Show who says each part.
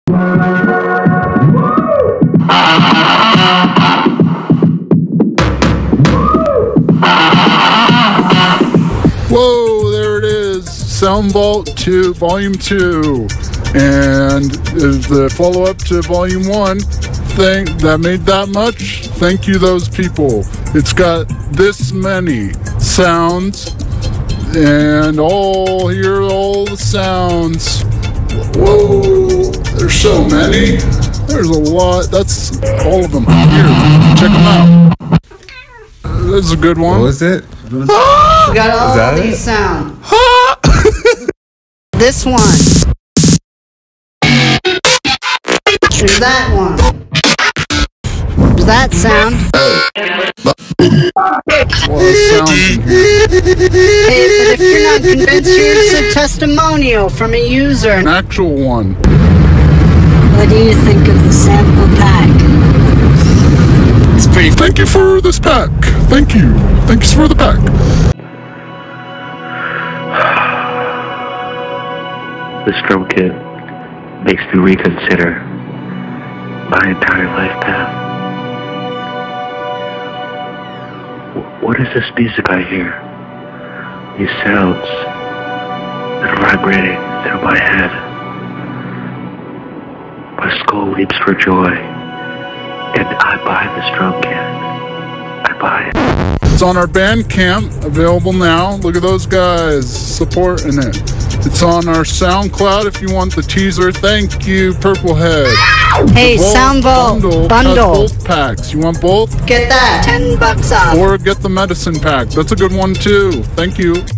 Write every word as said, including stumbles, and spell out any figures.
Speaker 1: Whoa, there it is. Sound Vault two, Volume two. And is the follow-up to Volume one. Thank, that made that much. Thank you, those people. It's got this many sounds. And all, hear all the sounds. Whoa, there's so many. There's a lot. That's all of them. Here, check them out. This is a good one.
Speaker 2: What was it?
Speaker 3: We got all these it? sounds. This one. There's that one. There's that sound.
Speaker 1: Well, sounds in here.
Speaker 3: Hey, but if you're not convinced, here's a testimonial from a user.
Speaker 1: An actual one.
Speaker 3: What do you think of the sample pack?
Speaker 1: It's pretty. Thank you for this pack. Thank you. Thanks for the pack.
Speaker 4: This drum kit makes me reconsider my entire life path. What is this music I hear? These sounds that are vibrating through my head. My skull leaps for joy, and I buy this drum kit. I buy it.
Speaker 1: It's on our Bandcamp, available now. Look at those guys supporting it. It's on our SoundCloud if you want the teaser. Thank you, Purplehead.
Speaker 3: Hey, Sound Vault bundle. bundle.
Speaker 1: Both packs. You want both?
Speaker 3: Get that. Ten bucks off.
Speaker 1: Or get the medicine pack. That's a good one too. Thank you.